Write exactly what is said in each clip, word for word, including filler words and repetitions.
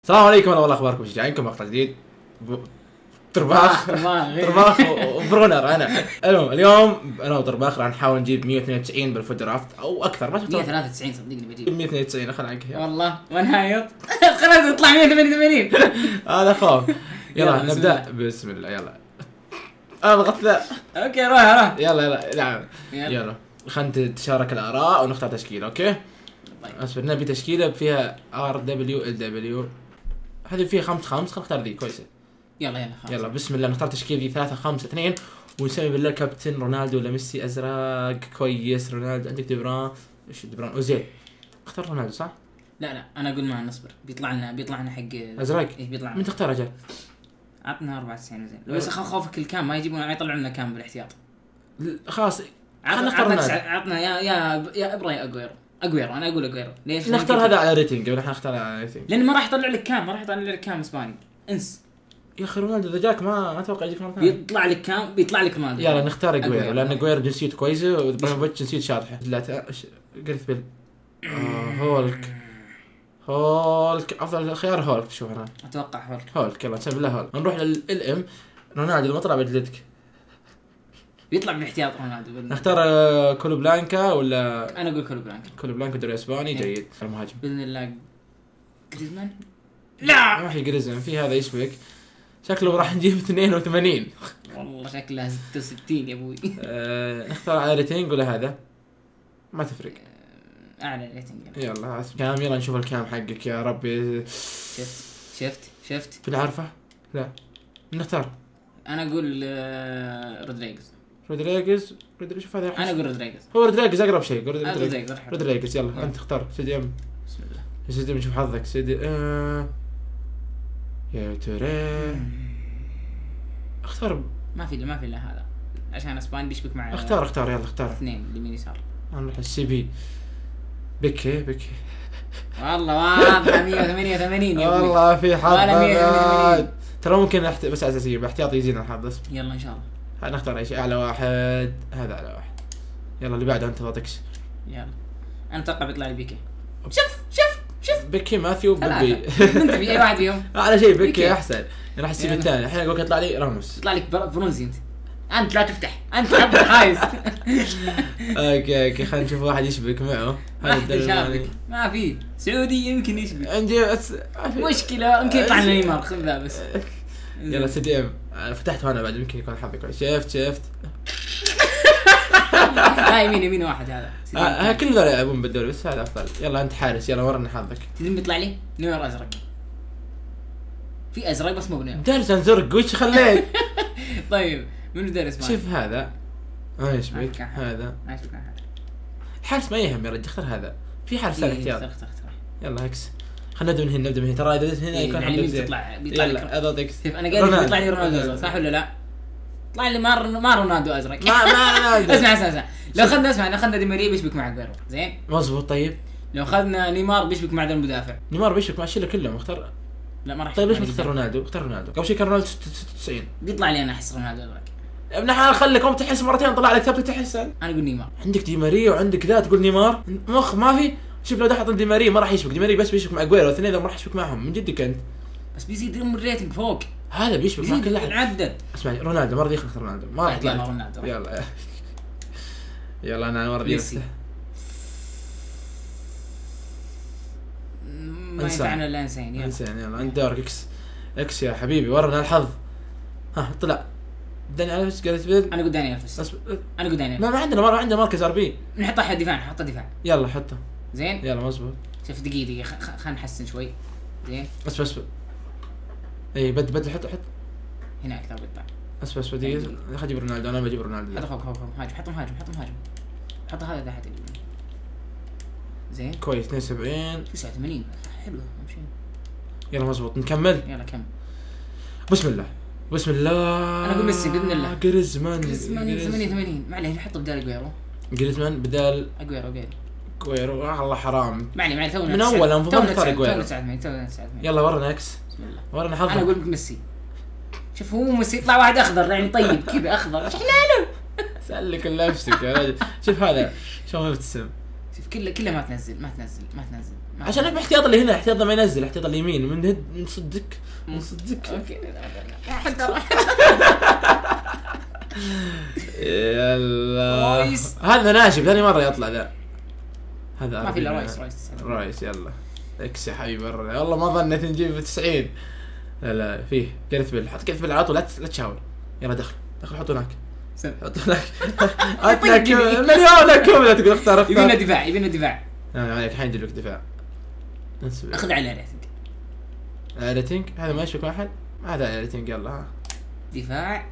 السلام عليكم ورحمة الله اخباركم شجاعينكم مقطع جديد ب... طرباخ طرباخ وبرونر انا المهم اليوم انا وطرباخ راح نحاول نجيب مية واثنين وتسعين بالفود درافت او اكثر ما مية وثلاثة وتسعين صدقني بجيب مية واثنين وتسعين اخذ عنك والله ونهايط خلاص يطلع مية وثمانية وثمانين هذا خوف. يلا نبدا بسم الله. يلا انا ضغطت لا اوكي روح روح يلا يلا نعم يلا خلينا نتشارك الاراء ونختار تشكيله. اوكي اصبر نبي تشكيله فيها ار دبليو ال دبليو هذه فيها خمس خمس خلينا نختار ذي كويسه. يلا يلا خلاص يلا بسم الله نختار تشكيله ذي ثلاثة خمسة اثنين ونسوي بالله كابتن رونالدو ولا ميسي ازرق كويس. رونالدو عندك ديبران ايش ديبران اوزيل اختار رونالدو صح؟ لا لا انا اقول ما نصبر بيطلع لنا بيطلع لنا حق ازرق. ايه بيطلع من تختار رجال؟ عطنا أربعة وتسعين زين بس خوفك الكام ما يجيبون ما يطلعون لنا كام بالاحتياط. خلاص خلينا نختار رونالدو. عطنا يا يا يا ابرا يا اجويرو اجويرو انا اقول اجويرو. ليش نختار هذا على ريتنج قبل احنا نختار على ريتنج لان ما راح يطلع لك كام ما راح يطلع لك كام اسباني انس يا اخي. رونالدو اذا جاك ما ما اتوقع يجيك مره ثانيه. بيطلع لك كام بيطلع لك رونالدو. يلا نختار اجويرو لان اجويرو جنسيته كويسه وابراهيموفيتش جنسيته شاطحه. لا قلت بال آه هولك هولك افضل خيار هولك. شوف انا اتوقع هولك هولك. يلا نسوي له هولك. نروح لل ام رونالدو لما طلع بجلدك بيطلع بالاحتياط رونالدو. نختار كولو بلانكا ولا انا اقول كولو بلانكا. كولو بلانكا دوري اسباني جيد. المهاجم باذن الله جريزمان. لا ما في جريزمان في هذا يشبك شكله راح نجيب اثنين وثمانين والله شكلها ستة وستين يا ابوي. أه نختار على ريتنج ولا هذا ما تفرق. اعلى ريتنج يلا كام. يلا نشوف الكام حقك يا ربي. شفت شفت شفت بنعرفه لا نختار. انا اقول آه رودريغز رودريغز رودريغز شوف هذا انا اقول رودريغز. هو رودريغز اقرب شيء. رودريغز رودريغز يلا يلا. انت اختار سيدي ام. بسم الله سيدي نشوف حظك سيدي. آه. يا ترى اختار. ما في ما في الا هذا عشان اسباني بيشبك مع اختار اختار يلا اختار اثنين اليمين يسار. نروح السي بي بكي بكي والله واضح مية وثمانية وثمانين يا ابوي. والله في حظ مية وثمانين. ترى ممكن أحت... بس اساسيه باحتياطي يزيد الحظ بس. يلا ان شاء الله نختار اي شيء. اعلى واحد هذا اعلى واحد. يلا اللي بعده انت ضغطكش. يلا انا اتوقع بيطلع لي بيكي. شوف شوف شوف بكي ماثيو بيبي انت في اي واحد فيهم اعلى شيء بكي احسن. راح السيب الثاني الحين اقول يطلع لي راموس. يطلع لك برونزي. انت انت لا تفتح انت حب خايس. اوكي اوكي خلينا نشوف واحد يشبك معه. هذا ما في سعودي يمكن يشبك عندي بس مشكله يمكن يطلع لنا نيمار خذ ذا بس. يلا سي دي ام فتحته انا بعد يمكن يكون حظي كويس. شفت شفت لا يمين يمين واحد هذا. ها كل ذول يلعبون بالدوري بس هذا افضل. يلا انت حارس يلا ورنا حظك. تدري بيطلع لي نوير ازرق. في ازرق بس مو بنوير. دارسن زرق وش خليت. طيب منو دارس معي؟ شوف هذا ما يشبك هذا ما يشبك هذا. حارس ما يهم يا رجل اختار هذا. في حارس ثاني احتياط. اختار اختار يلا اكس خلينا نبدا من هنا نبدا من هنا. ترى اذا هنا يكون يعني بيطلع بيطلع لك. يلا اضغط اكس. شوف انا قاعد بيطلع لي رونالدو صح ولا لا؟ طلع لي ما ما رونالدو ازرق. ما ما اسمع اسمع اسمع لو اخذنا اسمع لو اخذنا دي ماريا بيشبك مع جويرو زين مظبوط. طيب لو اخذنا نيمار بيشبك مع ذا المدافع. نيمار بيشبك مع الشله كلهم اختار. لا ما راح. طيب ليش ما تختار رونالدو؟ اختار رونالدو قبل شيء كان رونالدو ستة وتسعين. بيطلع لي انا احس رونالدو ازرق. يا ابن الحلال خليكم تحس مرتين طلع لك تبي تحس. انا اقول نيمار. عندك دي ماريا وعندك ذا تقول نيمار مخ ما في. شوف لو دحط دي ماريا ما راح يشبك. دي ماريا بس بيشبك مع جويرو اثنين ما راح يشبك معهم من جدك انت. بس بيزيد الريتنج فوق. هذا بيشبك مع كل احد. نعدل. اسمع رونالدو ما رضي يختار رونالدو ما راح يطلع. يلا رونالدو يلا يلا انا ما رضي ميسي. ما ينفعنا الا انسان. يلا انسان. يلا انت دورك اكس اكس يا حبيبي ورنا الحظ. ها طلع داني الفيس قالت بيل. انا اقول داني الفيس. انا اقول داني ما ما عندنا ما عندنا مركز ار بي. نحطه حد دفاع نحطه دفاع. يلا حطه زين. يلا مزبوط. شوف دقيقه دقيقه خلينا نحسن شوي. زين بس بس اي بدل بدل حط حط هنا اكثر بيطلع. بس بس دقيقه خلينا نجيب رونالدو. انا بجيب رونالدو. حط فوق فوق فوق مهاجم. حط مهاجم حط مهاجم حط هذا تحت. زين كويس اثنين وسبعين تسعة وثمانين حلو امشي. يلا مزبوط نكمل. يلا كم. بسم الله بسم الله. انا اقول ميسي باذن الله. جريزمان جريزمان ثمانية وثمانين ما عليه نحطه بدال جويرو. جريزمان بدال اجويرو جويرو جويرو. الله حرام ما عليه ما عليه. من اول المفروض نختار جويرو. يلا ورنا اكس بسم الله ورنا حظك. انا اقول لك ميسي. شوف هو ميسي يطلع واحد اخضر يعني طيب كذا اخضر ايش حلاله. سألك نفسك يا رجل. شوف هذا شلون يبتسم. شوف كله كله ما تنزل ما تنزل ما تنزل ما عشان احنا احتياط اللي هنا، احتياط ما ينزل، احتياط اليمين من هد من صدك من صدك. اوكي حتى يلا رايس. هذا ناشف ثاني مره يطلع ذا. هذا ما في الا أربعين. رايس رايس رايس يلا اكس يا حبيبي برا. والله ما ظنيت نجيب تسعين. لا لا فيه كرت بيل، حط كرت بيل على طول، لا لا تشاور. يلا دخل دخل حط هناك سم. حط هناك. عطنا مليون كم تقول اختار اختار. يبينا دفاع يبينا دفاع. اه عليك الحين يجيب لك دفاع. اخذ على ريتنج. ريتنج هذا ما يشبك واحد. هذا ريتنج يلا ها. دفاع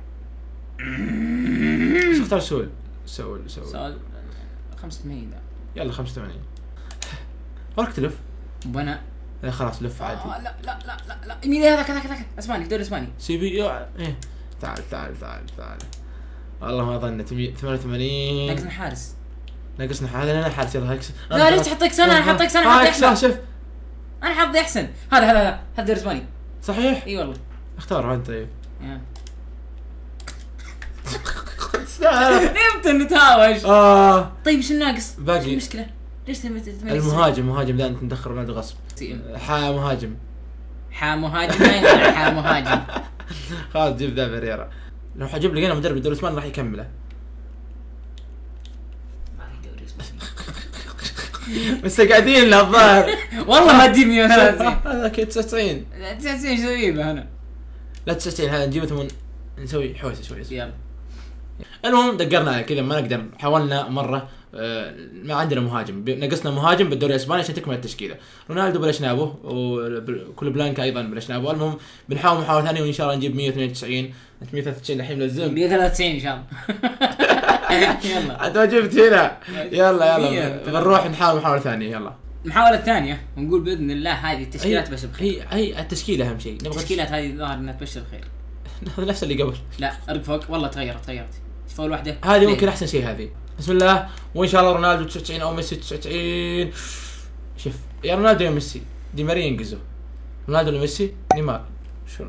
بس اختار سول سول سول. سؤال خمسة وثمانين ده. يلا خمسة وثمانين. وراك تلف. وانا لا خلاص لف عادي. آه لا لا لا لا لا يمين هذاك هذاك هذاك اسباني دوري اسباني. سي بي يو ايه تعال تعال تعال تعال. والله ما ظنيت ثمانية وثمانين. ناقصنا حارس. ناقصنا هذا انا حارس يلا هكس. لا ليش تحط اكس؟ انا حط اكس انا حط احسن. شوف انا حظي احسن. هذا هذا هذا هذا دوري اسباني. صحيح. اي والله. اختار انت. طيب يا امتى نتهاوش؟ اه طيب ايش الناقص؟ باقي. ايش المشكلة؟ ليش تبي تتملك؟ المهاجم مهاجم لا انت مدخل رونالدو غصب. حا مهاجم حا مهاجم ما ينفع حا مهاجم. خلاص جيب ذا فيريرا. لو حجيب لقينا مدرب الدوري الاسباني راح يكمله. ما في دوري اسباني. بس قاعدين له الظاهر. والله ما تجيب مية وثلاثين. هذا اكيد تسعة وتسعين. تسعة وتسعين ايش اسوي به انا؟ لا تسعة وتسعين هذا نجيبه ثمن نسوي حوسه شوي. يلا. المهم دقرنا كذا ما نقدر، حاولنا مره آه ما عندنا مهاجم، نقصنا مهاجم بالدوري الاسباني عشان تكمل التشكيله. رونالدو بلاش نابه وكل بلانكا ايضا بلاش نابه. المهم بنحاول محاوله ثانيه وان شاء الله نجيب مية واثنين وتسعين مية وثلاثة وتسعين الحين لازم مية وثلاثة وتسعين ان شاء الله. يلا انت ما جبت هنا. يلا يلا بنروح نحاول محاوله ثانيه. يلا المحاولة الثانية ونقول باذن الله هذه التشكيلات تبشر بخير. هي هي التشكيله اهم شيء. نبغى التشكيلات هذه ظاهر انها تبشر بخير. هذا نفس اللي قبل. لا ارق فوق والله تغيرت تغيرت. شوف اول واحدة هذه ممكن احسن شيء هذه. بسم الله وان شاء الله رونالدو تسعة وتسعين او ميسي تسعة وتسعين. شوف يا رونالدو يا ميسي دي ماريا ينقزوا. رونالدو ولا ميسي؟ نيمار. شو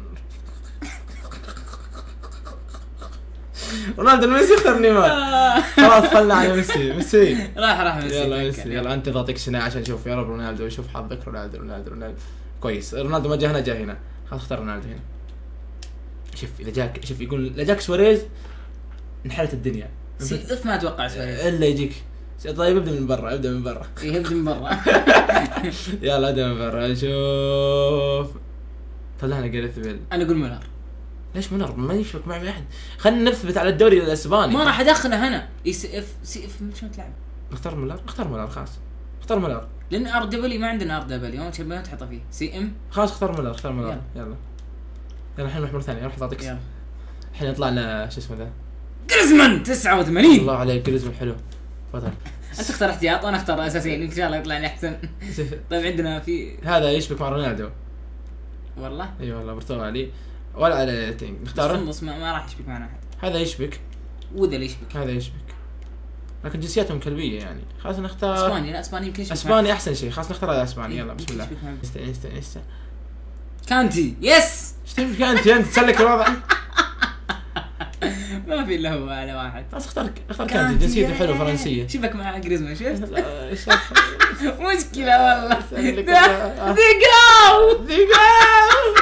رونالدو ولا ميسي؟ اختار نيمار. خلاص خلنا على ميسي. ميسي راح راح ميسي. يلا ميسي يلا انت ضغطك سنة عشان نشوف يا رب رونالدو يشوف حظك. رونالدو رونالدو رونالدو كويس. رونالدو ما جاء هنا جاء هنا. خلاص اختار رونالدو هنا. شوف اذا جاك شوف يقول اذا جاك سواريز انحلت الدنيا. اف ما اتوقع سواريز الا يجيك. طيب ابدا من برا ابدا من برا. ايه ابدا من برا. يلا ابدا من برا. شوف طلعنا جاريث بيل. انا اقول مولر. ليش مولر ما يشبك مع احد؟ خلينا نثبت على الدوري الاسباني. ما راح ادخله هنا. اي سي اف سي اف شو تلعب؟ اختار مولر اختار مولر خلاص اختار مولر. لان ار دبليو ما عندنا ار دبليو ما تبي تحطه فيه. سي ام خلاص اختار مولر اختار مولر. يلا يلا يلا الحين محمر ثاني راح اعطيك. الحين يطلع لنا شو اسمه ذا جريزمان تسعة وثمانين. الله عليك جريزمان حلو. تفضل. انت اختار احتياط وانا اختار اساسيين ان شاء الله يطلع لي احسن. طيب عندنا في هذا يشبك مع رونالدو والله. اي أيوة والله برتغالي ولا على تينج نختاره. النص ما, ما راح يشبك معنا احد. هذا يشبك وذا اللي يشبك. هذا يشبك لكن جنسياتهم كلبيه يعني. خلاص نختار اسباني. لا اسباني يمكن يشبك. اسباني احسن شيء. خلاص نختار هذا اسباني. يلا بسم الله. استنى استنى استنى كانتي يس. ايش تبي كانتي انت تسلك الوضع؟ ما في الا هو على واحد. خلاص اختار اختار كانتي جنسيته حلوه فرنسيه. شبك مع جريزمان شفت؟ ايش مشكله والله. ديجاو ديجاو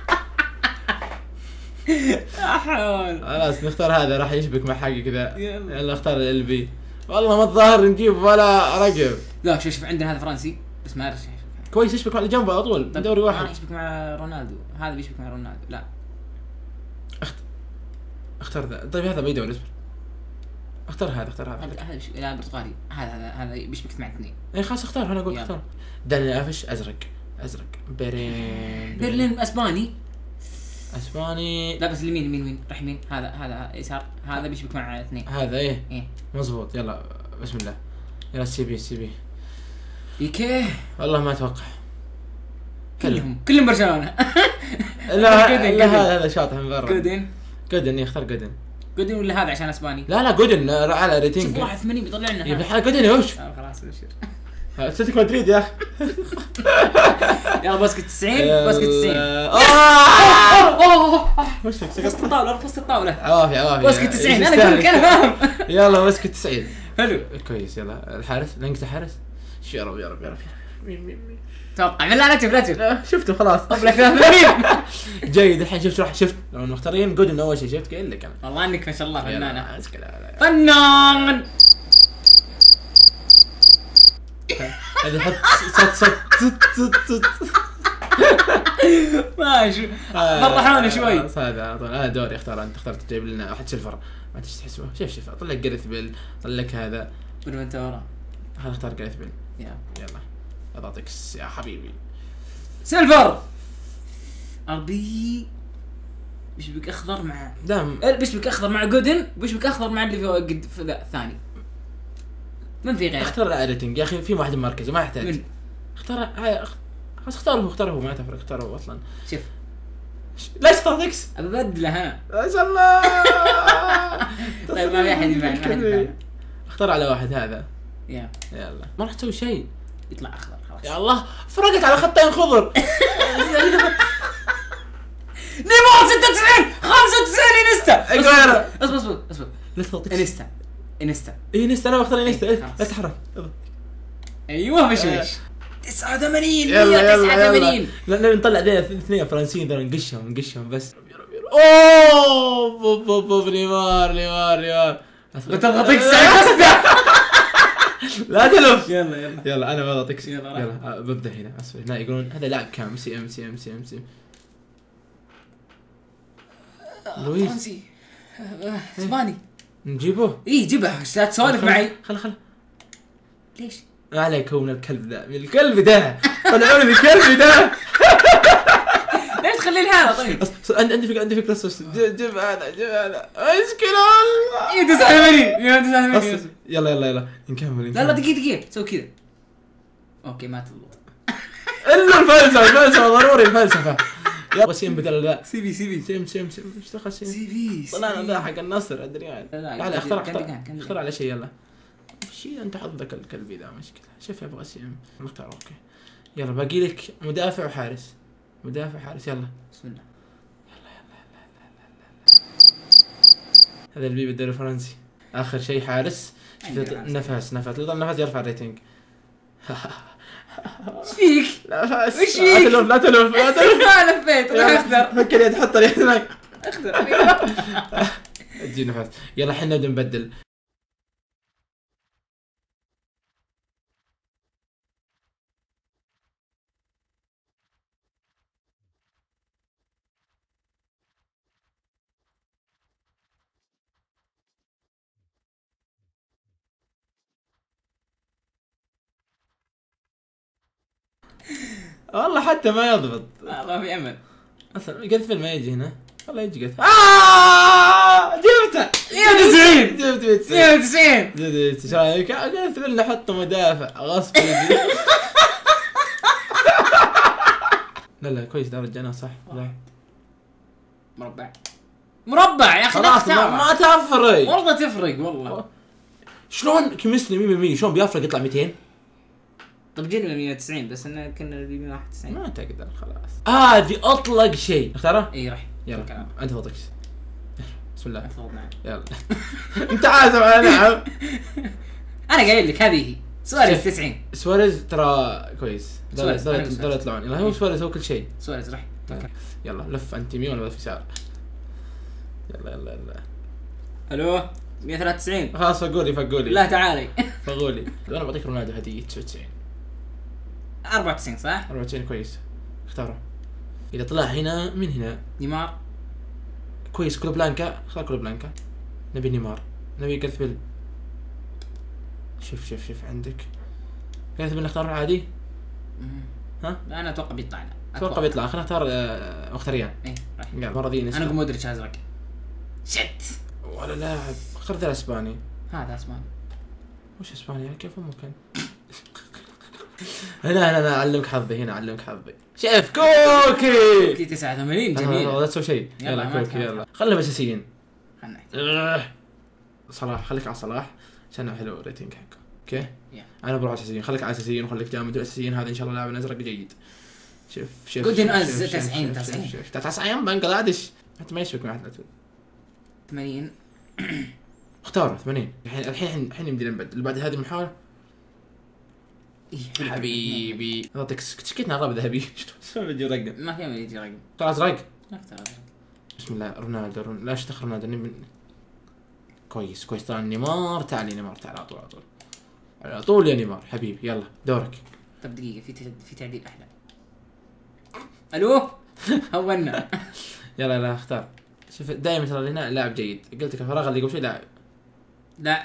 احول. خلاص نختار هذا راح يشبك مع حقي كذا. يلا. يلا اختار ال بي. والله ما الظاهر نجيب ولا رقم. لا شوف شوف عندنا هذا فرنسي بس ما اعرف كويس يشبك مع اللي جنبه على طول من دوري واحد. ما يشبك مع رونالدو. هذا بيشبك مع رونالدو. لا اخت... اختار ذا. طيب هذا باي دوري اصبر. اختار هذا اختار هذا. هذا بيشبك لا برتغالي. هذا هذا هذا بيشبك مع اثنين. اي خلاص اختار. انا اقول اختار. داني افش ازرق ازرق. برين برلين اسباني اسباني. لا بس اليمين يمين وين راح يمين. هذا هذا يسار. هذا بيشبك مع اثنين. هذا ايه ايه مزبوط. يلا بسم الله. يلا سي بي سي بي بيكيه. والله ما اتوقع كلهم كلهم برشلونه. لا لا هذا هذا شاطح من برا. جودن جودن يختار جودن. جودن ولا هذا عشان اسباني؟ لا لا جودن على ريتنج. شوف واحد وثمانين بيطلع لنا. يا ابن الحلال جودن يا وش. خلاص ابشر. اتلتيكو مدريد يا اخي. يلا باسكت تسعين باسكت تسعين. وش فيك فصل الطاوله فصل الطاوله. عوافي عوافي باسكت تسعين. انا اقول لك انا فاهم. يلا باسكت تسعين. حلو كويس. يلا الحارس، لينكس الحارس. شو يا رب يا رب يا رب. مين مين مين توقع من لا تشوف لا تشوف شفته خلاص. قبل ثلاثين. جيد. الحين شفت راح شفت لو مختارين جود من اول شيء. شفت قايل لك انا والله انك ما شاء الله فنانة فنانه فنان. هذه حط صوت صوت صوت صوت صوت. ماشي فرحونا شوي. هذا انا دوري اختار. انت اخترت تجيب لنا واحد سيلفر ما تحسبه. شوف شوف طلع جاريث بيل، طلع لك هذا بنفنتورا. هذا اختار جاريث بيل. يلا يلا اعطيك يا حبيبي سيلفر اربي. بيشبك اخضر مع دام بيشبك اخضر مع جودن، بيشبك اخضر مع اللي في قد في ذا الثاني. من في غيره؟ اختار الاديتنج يا اخي، في واحد مركز ما يحتاج. من؟ اختار هاي خلاص اختاره اختاره ما تفرق. اختاره اصلا. شوف ليش اختار اكس؟ ابدله ها. ما شاء الله. طيب ما في احد يبان. اختار على واحد هذا. يا يلا ما راح تسوي شيء. يطلع اخضر خلاص. يا الله فرقت على خطين خضر. نيمار ستة وتسعين خمسة وتسعين انستا. اصبر اصبر اصبر اصبر. لا تضغط اكس. انستا انستا اي نست انا بختار نست. إيه، لا تحرك. ايوه مشوش. تسعة وثمانين يلا تسعة يلا وثمانين. يلا لا نطلع ذي اثنين فرنسيين ذول نقشهم نقشهم بس. اوه بوب بوب بوب نيمار نيمار نيمار. بتضغط اكس انستا. لا تلف. يلا يلا يلا انا بضغط اكس. يلا يلا ببدا هنا. اسف هنا يقولون هذا لاعب كام. سي ام سي ام سي ام سي لويس فرنسي اسباني. نجيبه. اي جيبه لا تسولف معي. خل خل ليش؟ ما عليك. هو من الكلب ذا من الكلب ده. طلعوا لي الكلب ده. ليش تخلي الحالة طيب؟ عندي عندي فكره عندي فكره بس جيب هذا جيب هذا مشكله والله. يا تسعة وثمانين يا تسعة بس وثمانين. يلا يلا يلا نكمل. لا لا دقيقة دقيقة سوي كذا. اوكي ما تضبط. الا الفلسفه الفلسفه ضروري الفلسفه. يلا سيم بدل ذا. سي بي سي بي سيم سيم سيم ايش دخل سيم؟ سي بي طلعنا ذا حق النصر ادريان. لا، لا، لا كان- اختار كان اختار دقان، كان اختار على شيء. يلا شيء انت حظك الكلبي ذا مشكله. شوف يبغى سيم نختار. اوكي يلا باقي لك مدافع وحارس. مدافع حارس. يلا بسم الله. هذا اللي بيبي الدوري الفرنسي. اخر شيء حارس. عندي حارس. نفس نفس لو نفس يرفع الريتنج. ايش فيك؟ نفس وش لا فيك؟ تلف لا تلف لا تلف. ما لفيت راح اختار فكر يد حط اليد هناك. اختار. ادي نفس. يلا الحين نبدا نبدل. والله حتى ما يضبط. ما في امل. اصلا قذف ما يجي هنا. والله يجي قذف. آه جبته. مية وتسعين. جبت مية جبت وتسعين. جبت ايش رايك؟ قذف لنا حط مدافع غصب يجي. لا لا كويس ده رجعنا صح. لا مربع مربع يا اخي لا خلاص ما, تختار. ما تفرق. والله تفرق والله. شلون كيمستري مية بالمية شلون بيفرق يطلع مئتين؟ طب جينا مية وتسعين بس انه كنا ب مية وواحد وتسعين. ما تقدر خلاص. هذه آه اطلق شيء. اختاره؟ اي راح يلا انت فوتك. بسم الله افضل معي. يلا. انت عازم على نعم. انا قايل لك هذه هي سواريز تسعين. سواريز ترى كويس. سواريز، دولة أنا سواريز. دولة يطلعون. يلا هو سواريز هو كل شيء. سواريز راح. يلا لف انت يمين ولا لف يسار. يلا يلا يلا. الو مية وثلاثة وتسعين. خلاص فقولي فقولي. لا تعالي. فقولي. انا بعطيك رونالدو هدية تسعة وتسعين. أربعة وتسعين صح؟ أربعة وتسعين كويس. اختاره. اذا طلع هنا من هنا نيمار. كويس. كلو بلانكا. اختار كلو بلانكا. نبي نيمار. نبي جارث بيل. شوف شوف شوف عندك جارث بيل. نختار العادي. ها؟ لا انا اتوقع بيطلع لنا. اتوقع بيطلع. خلينا نختار آه، مختاريان. ايه راح. يلا مرة ذي نسبة. انا اقول مودريتش ازرق. شت. ولا لاعب. اختار ذا الاسباني. هذا اسمعني. وش اسبانيا كيف ممكن؟ هنا هنا انا اعلمك حظي. هنا اعلمك حظي. شايف كوكي. اوكي تسعة وثمانين جميل. لا تسوي شيء. يلا، يلا ما كوكي تخاف. يلا. خلنا اساسيين. خلنا نحكي. آه. صلاح. خليك على صلاح عشان حلو الريتنج حقه. اوكي يلا. انا بروح على اساسيين. خليك على اساسيين وخليك جامد الاساسيين. هذا ان شاء الله لاعب ازرق جيد. شوف شوف جود شوف، ناز شوف، شوف، تسعين، شوف، تسعين. شوف، شوف. تسعين بنجلاديش. حتى ما يشبك مع احد. ثمانين. اختاروا ثمانين. الحين الحين الحين يمدينا نبدل اللي بعد هذه المحاولة. إيه حبيبي اعطيك تشكيتنا غاب ذهبي. شلون بدي رقم؟ ما في امل يجي رقم. اختار ازرق. اختار ازرق. بسم الله. رونالدو رون... لا اشتخر رونالدو من... كويس كويس. طبعا نيمار. تعال نيمار تعال على طول على طول على طول يا نيمار حبيبي. يلا دورك. طب دقيقة في تد... في تعديل احلى. الو هونا. يلا لا اختار. شوف دائما ترى هنا لاعب جيد. قلت لك الفراغ اللي قبل شوي لاعب. لا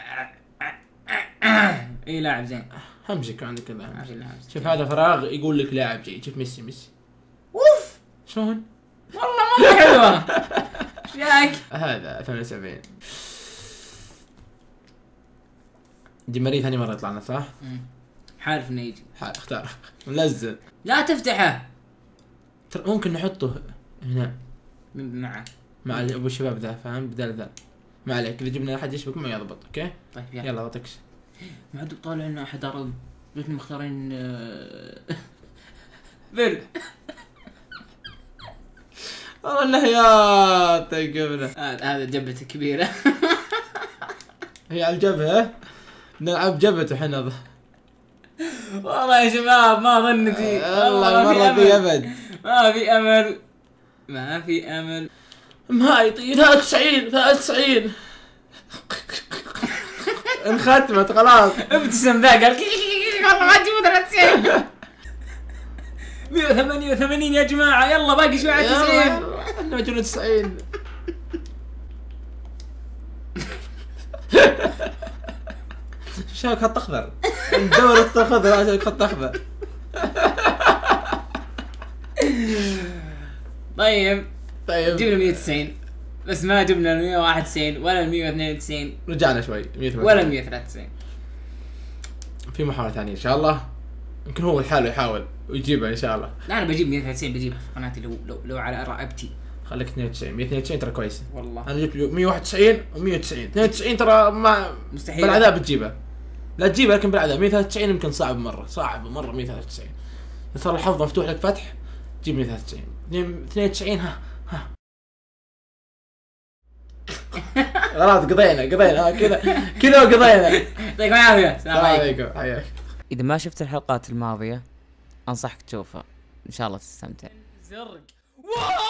اي لاعب زين. همجك عندك اللاعب. عشان لاعب. شوف هذا فراغ يقول لك لاعب جيد. شوف ميسي ميسي. اوف شلون؟ والله مرة حلوة. ايش رايك؟ هذا ثمانية وسبعين. دي ماري ثاني مرة يطلع لنا صح؟ امم حالف انه يجي. حال اختار. منزل. لا تفتحه. ترى ممكن نحطه هنا من معه مع ابو الشباب ذا فاهم بدال ذا. ما عليك اذا جبنا احد يشبك ما يضبط. اوكي طيب يلا يلا اعطيك. ما عاد طالع لنا احد عرض. ليش مختارين بيل. والله النهيات قبله. هذا جبهته كبيرة. هي على الجبهة. نلعب جبهته احنا. والله يا شباب ما ظنتي. والله مرة في أبد. ما في أمل. ما في أمل. ما يطير. ثلاثة وتسعين ثلاثة وتسعين. انختمت خلاص. ابتسم ذا قال والله ما تجيبوا ثلاثة وتسعين. مية وثمانية وثمانين يا جماعة يلا باقي شوي على تسعين. احنا جبنا تسعين. شاك خط اخضر. ندور خط اخضر عشان خط اخضر. طيب طيب جبنا مية وتسعين بس ما جبنا ال مية وواحد وتسعين ولا ال مية واثنين وتسعين رجعنا شوي. ولا ال مية وثلاثة وتسعين. في محاولة ثانية ان شاء الله. يمكن هو لحاله يحاول ويجيبها ان شاء الله. لا انا بجيب مية وثلاثة وتسعين بجيبها في قناتي لو لو, لو على رقبتي. خليك اثنين وتسعين. مية واثنين وتسعين ترى كويسة. والله انا جبت مية وواحد وتسعين و190. اثنين وتسعين ترى ما مستحيل. بالعذاب تجيبها. لا تجيبها لكن بالعذاب. مية وثلاثة وتسعين يمكن صعب مرة صعب مرة. مية وثلاثة وتسعين إذا صار الحظ مفتوح لك فتح جيب مية وثلاثة وتسعين. اثنين وتسعين ها ها. خلاص قضينا قضينا كذا كذا وقضينا. يعطيكم العافية. السلام عليكم. حياك. إذا ما شفت الحلقات الماضية أنصحك تشوفها إن شاء الله تستمتع. زرق.